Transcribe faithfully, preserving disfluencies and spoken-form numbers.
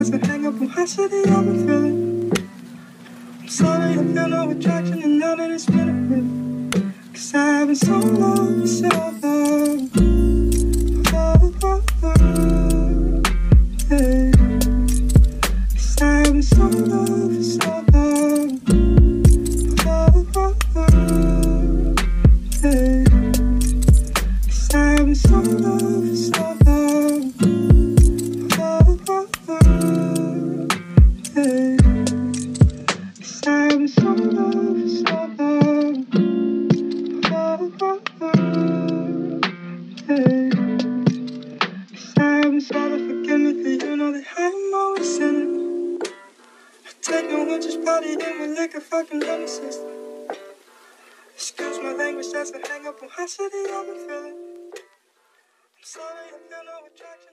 As I hang up on high city, I've been feeling. I'm sorry, I feel no attraction, and now that it's been a minute. Cause I've been so long, so long. Oh, oh, oh, yeah. Cause I've been so long for so long. Oh, oh, oh, yeah. Cause I've been so long for so long. Oh, oh, oh, yeah. Cause I've been so long for so long. Oh, oh, oh, yeah. Cause I've been so to forgive me for you know that I'm always sinning. I take no one just party in my liquor fucking lemon system. Excuse my language, that's a hang up on high city I've been feeling. I'm sorry, I feel no attraction.